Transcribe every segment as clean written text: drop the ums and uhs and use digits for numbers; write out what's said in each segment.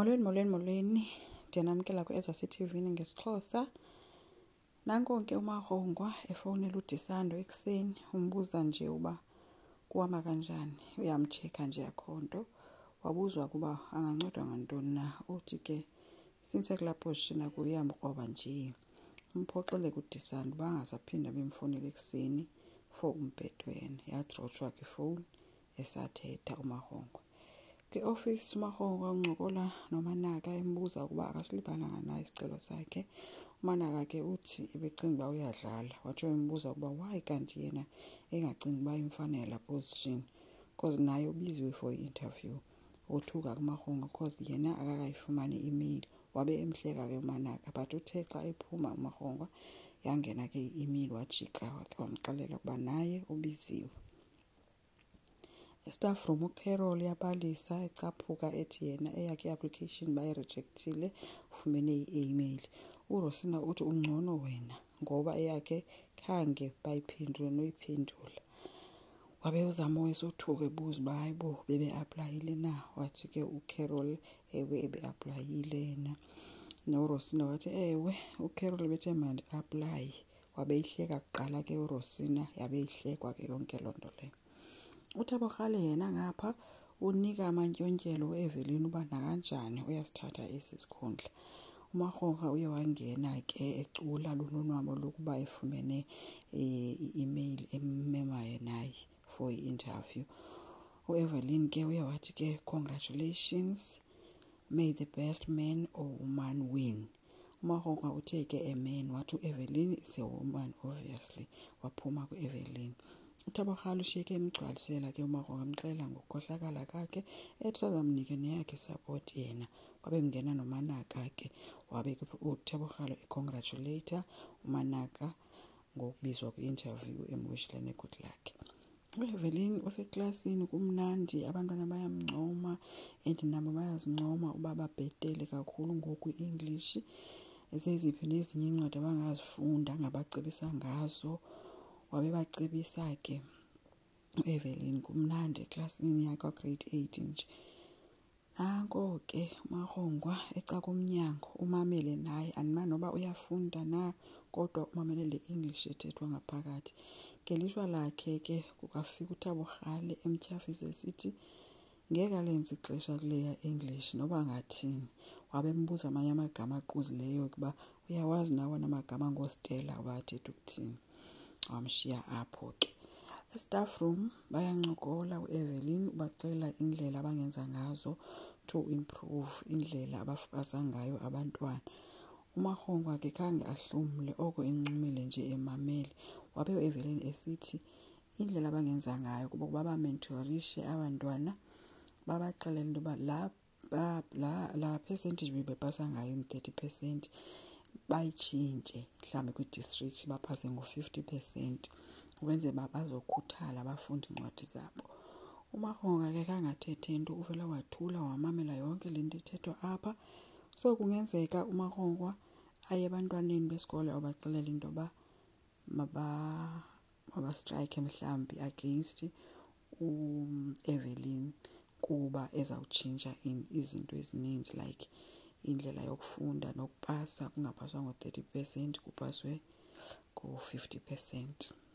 Molweni. Ndiyanamkela ku-S11 ngesixhosa. Nanko ke uMahongwa efonela uDisando ekuseni umbuza nje uba kuhamba kanjani. Uyamcheka nje akho nto. Wabuzwa kuba angancedwa ngantoni na. Uthi ke since kulaa position uyamkroba nje. Umphoxile kuDisando uba angasaphinda bemfonela ekuseni for umbhedo yena. Yadrotshwa ke ifowuni esathetha uMahongwa. Ke-office uMahongwa uncokola noManaka embuza ukuba akasilibhalanga na isicelo sakhe. uManaka ke uthi ebecinga uba uyadlala. Watsho embuza ukuba why kanti yena engacingi uba imfanele la position because naye ubiziwe for i-interview. Othuka kuMahongwa because yena akakayifumani i-email. Wabe emhleka ke uManaka but uthe xa ephuma uMahongwa yangena ke i-email wajika wakhe wamxelela ukuba naye ubiziwe. Staff room uCarol yabalisa ecaphuka ethi yena eyakhe application bayirejectile ufumene i-email. uRosina uthi ungcono wena ngoba eyakhe khange bayiphendule noyiphendula. Wabe uzama wesothuka ebuza uba hayibo bebe-aplayile na. Wathi ke uCarol ewe ebe-aplayile yena. noRosina wathi ewe uCarol bethe mandi apply. Wabe ihleka kuqala ke uRosina yabe ihlekwa ke yonke loo nto leyo. uTabohale yena ngapha unika amantyontyelo u-Evelyn uba nakanjani uyasithatha esi sikhundla. uMahongwa uye wangena ke ecula lulonwabo lokuba efumene i-email emmemayo naye for i-interview. u-Evelyn ke uye wathi ke congratulations, may the best man or woman win. uMahongwa uthe ke amen. Wathi u-Evelyn is a woman obviously. Waphuma ku-Evelyn. uTabohale ushiyeke emgcwalisela ke uMahongwa amxelela ngokukhohlakala kwakhe ethi sazamnike neyakhe support yena. Kwabe kungena noManaka ke wabe uTabohale econgratulate uManaka ngokubizwa kwi-interview emwishela ne-good luck. u-Evelyn useklasini kumnandi abantwana bayamncoma and nabo bayazincoma uba babhetele kakhulu ngoku i-English. Eziziphi nezinye incwadi abangazifunda ngabacebisa ngazo. Wabe bacebisa ke u-Evelyn kumnandi eklasini yakwa grade 8 nje. Nanko ke uMahongwa ecaka umnyango umamele naye anima noba uyafunda na kodwa umamele le English ethethwa ngaphakathi. Ngelishwa lakhe ke kukafika uTabohale emtyhafisa esithi ngeke lenze ixesha kuleya English noba ngathini. Wabe embuza amanye amagama aquzileyo kuba uyawazi nawo namagama ngoStella uba athetha ukuthini. Wamshiya apho ke. Staff room bayancokola u-Evelyn ubaxelela indlela abangenza ngazo to improve indlela abafasa ngayo abantwana. uMahongwa ke khange ahlumle oko encumile nje emamele. Wabe u-Evelyn esithi indlela abangenza ngayo kuba baba-mentorishe abantwana babaxelela into yoba la percentage bebepasa ngayo 30% bayitshintshe mhlawumbi kwi-district baphase ngo-50% ukwenzela uba bazokhuthala abafundi incwadi zabo. uMahongwa ke kangathethe nto uvela wathula wamamela yonke le nto ithethwa apha. So kungenzeka uMahongwa aye ebantwaneni besikole abaxelela into yoba mabastrike mhlawumbi against u-Evelyn kuba ezawutshintsha izinto ezininzi like indlela yokufunda nokupasa kungapaswa ngo-30% kupaswe ngo-50%.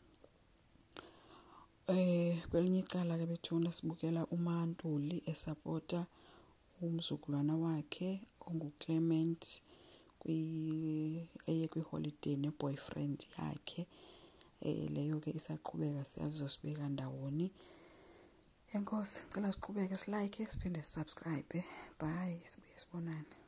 Kwelinye icala ke bethuna sibukela uMaNtuli esupporta umzukulwana wakhe onguClement eye kwiholiday ne-boyfriend yakhe. Leyo ke isaqhubeka siyazosibeka ndawoni. Enkosi, cela siqhubeke silike siphinde subscribe. Bye, sibuye sibonane.